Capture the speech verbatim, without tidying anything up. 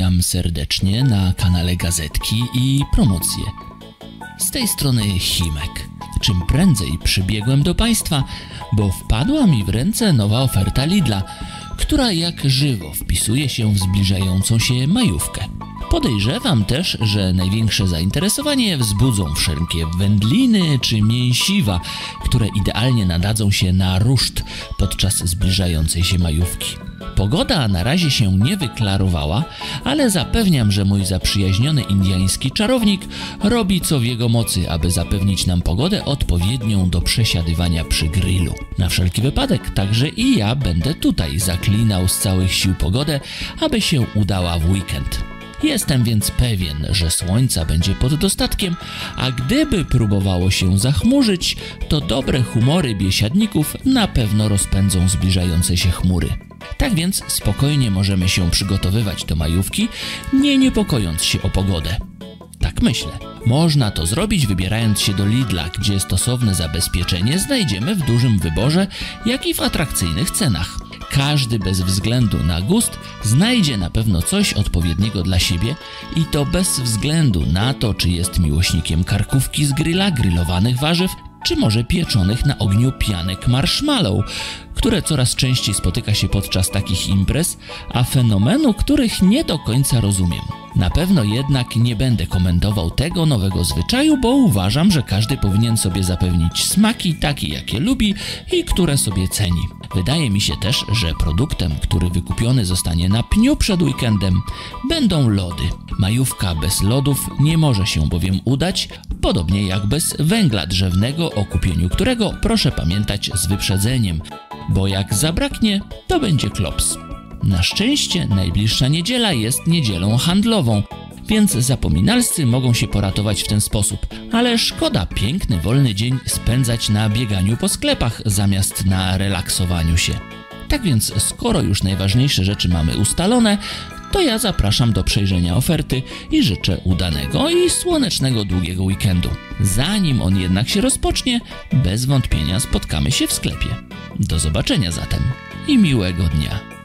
Witam serdecznie na kanale Gazetki i Promocje. Z tej strony Himek. Czym prędzej przybiegłem do Państwa, bo wpadła mi w ręce nowa oferta Lidla, która jak żywo wpisuje się w zbliżającą się majówkę. Podejrzewam też, że największe zainteresowanie wzbudzą wszelkie wędliny czy mięsiwa, które idealnie nadadzą się na ruszt podczas zbliżającej się majówki. Pogoda na razie się nie wyklarowała, ale zapewniam, że mój zaprzyjaźniony indiański czarownik robi co w jego mocy, aby zapewnić nam pogodę odpowiednią do przesiadywania przy grillu. Na wszelki wypadek także i ja będę tutaj zaklinał z całych sił pogodę, aby się udała w weekend. Jestem więc pewien, że słońca będzie pod dostatkiem, a gdyby próbowało się zachmurzyć, to dobre humory biesiadników na pewno rozpędzą zbliżające się chmury. Tak więc spokojnie możemy się przygotowywać do majówki, nie niepokojąc się o pogodę. Tak myślę. Można to zrobić wybierając się do Lidla, gdzie stosowne zabezpieczenie znajdziemy w dużym wyborze, jak i w atrakcyjnych cenach. Każdy bez względu na gust znajdzie na pewno coś odpowiedniego dla siebie i to bez względu na to, czy jest miłośnikiem karkówki z grilla, grillowanych warzyw, czy może pieczonych na ogniu pianek marshmallow, które coraz częściej spotyka się podczas takich imprez, a fenomenu których nie do końca rozumiem. Na pewno jednak nie będę komentował tego nowego zwyczaju, bo uważam, że każdy powinien sobie zapewnić smaki takie, jakie lubi i które sobie ceni. Wydaje mi się też, że produktem, który wykupiony zostanie na pniu przed weekendem, będą lody. Majówka bez lodów nie może się bowiem udać, podobnie jak bez węgla drzewnego, o kupieniu którego proszę pamiętać z wyprzedzeniem, bo jak zabraknie, to będzie klops. Na szczęście najbliższa niedziela jest niedzielą handlową, więc zapominalscy mogą się poratować w ten sposób, ale szkoda piękny, wolny dzień spędzać na bieganiu po sklepach zamiast na relaksowaniu się. Tak więc skoro już najważniejsze rzeczy mamy ustalone, to ja zapraszam do przejrzenia oferty i życzę udanego i słonecznego długiego weekendu. Zanim on jednak się rozpocznie, bez wątpienia spotkamy się w sklepie. Do zobaczenia zatem i miłego dnia.